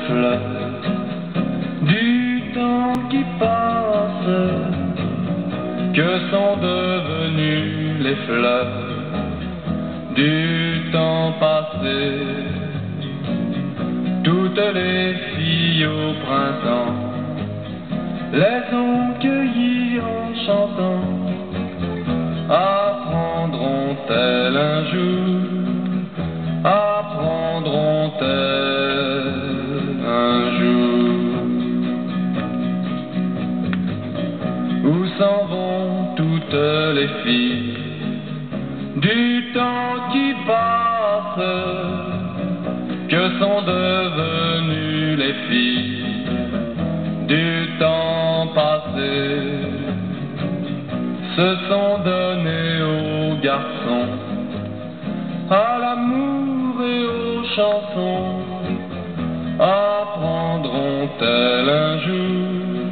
fleurs du temps qui passe, que sont devenues les fleurs du temps passé. Toutes les filles au printemps les ont cueillies en chantant. Apprendront-elles un jour, apprendront-elles un jour? Où s'en vont toutes les filles du temps qui passe? Que sont devenues les filles du temps passé? Se sont données aux garçons, à l'amour et aux chansons. Apprendront-elles un jour,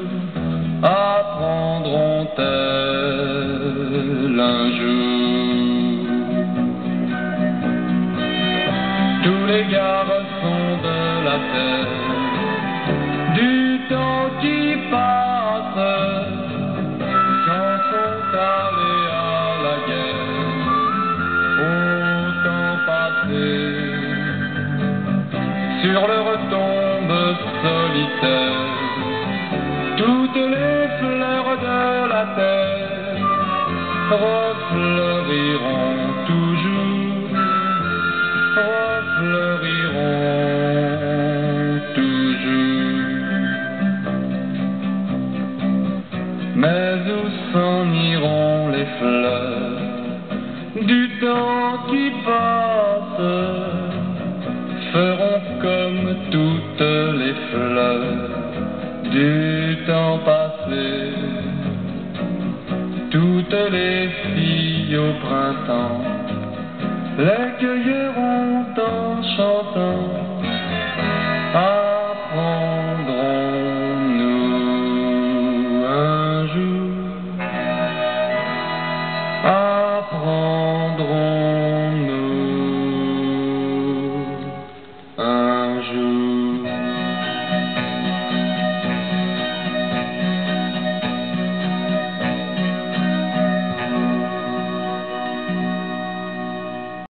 apprendront-elles un jour? Tous les garçons de la terre du temps qui passe s'en sont allés à la guerre au temps passé. Sur leur tombe solitaire, toutes les fleurs de la terre refleuriront toujours, refleuriront toujours. Mais où s'en iront les fleurs du temps qui passe? Feront comme toutes les fleurs du temps passé. Toutes les filles au printemps les cueilleront en chantant. Apprendront